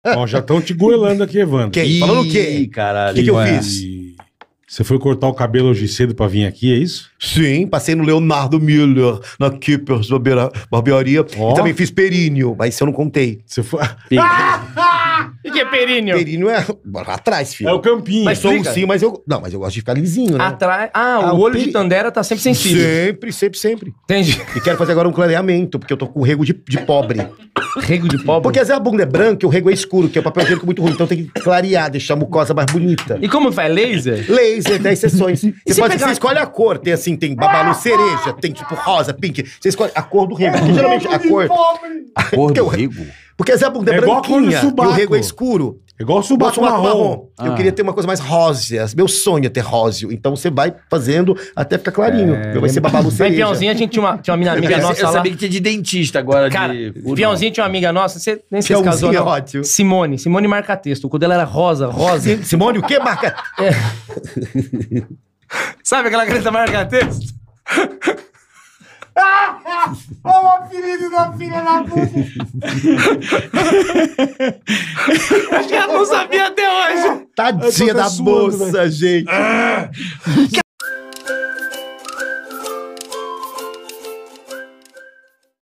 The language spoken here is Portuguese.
Ó, já estão te goelando aqui, Evandro. Quem? Falando o quê? Caralho. O que eu Ué, fiz? e você foi cortar o cabelo hoje cedo pra vir aqui, é isso? Sim, passei no Leonardo Miller, na Kippers Barbearia. Ó. E também fiz períneo, mas isso eu não contei. Você foi... O que é períneo? Períneo é atrás, filho. É o campinho. Mas sou explica. sim, mas eu... Não, mas eu gosto de ficar lisinho, né? Atrás. Ah, o o olho de Tandera tá sempre sensível. Sempre. Entendi. E quero fazer agora um clareamento, porque eu tô com rego de pobre. Rego de pobre. Porque às vezes a bunda é branca e o rego é escuro, que é o papel higiênico muito ruim. Então tem que clarear, deixar a mucosa mais bonita. E como faz? Laser? Laser, 10 sessões. se pegar- Você escolhe a cor. Tem assim, tem babalu cereja, tem tipo rosa, pink. Você escolhe a cor do rego. Porque geralmente a cor... Porra Porque do o- Rigo. Porque às vezes a bunda é É igual a cor do branquinha e o subaco. rego é escuro. É igual o subaco marrom. Eu queria ter uma coisa mais rósea. Meu sonho é ter róseo. Então você vai fazendo até ficar clarinho. Vai ser babalu Lá em cereja. Piauzinho a gente tinha uma amiga nossa Eu lá. sabia que tinha de dentista agora. Cara, de... Piauzinho tinha uma amiga nossa, você nem se Piauzinho casou, é não. ótimo. Simone Marca-Texto. O cu dela era rosa. Simone, o que marca? Sabe aquela caneta Marca-Texto? Olha o apelido da filha da puta. Acho que ela não sabia até hoje. Tadinha Eu tô da suando, moça, gente.